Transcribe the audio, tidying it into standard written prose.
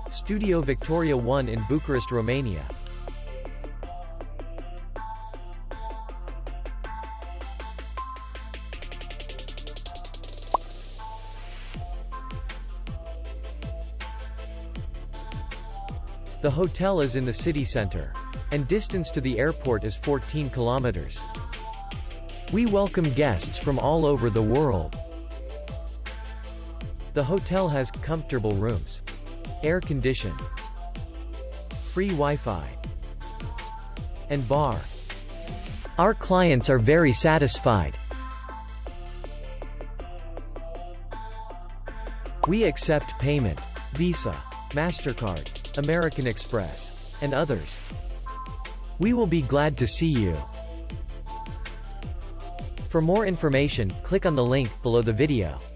Studio Victoria 1 in Bucharest, Romania. The hotel is in the city center, and distance to the airport is 14 kilometers. We welcome guests from all over the world. The hotel has comfortable rooms, air condition, free Wi-Fi, and bar. Our clients are very satisfied. We accept payment, Visa, MasterCard, American Express, and others. We will be glad to see you. For more information, click on the link below the video.